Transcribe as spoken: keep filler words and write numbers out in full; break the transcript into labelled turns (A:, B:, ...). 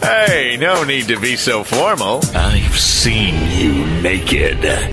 A: Hey, no need to be so formal.
B: I've seen you naked.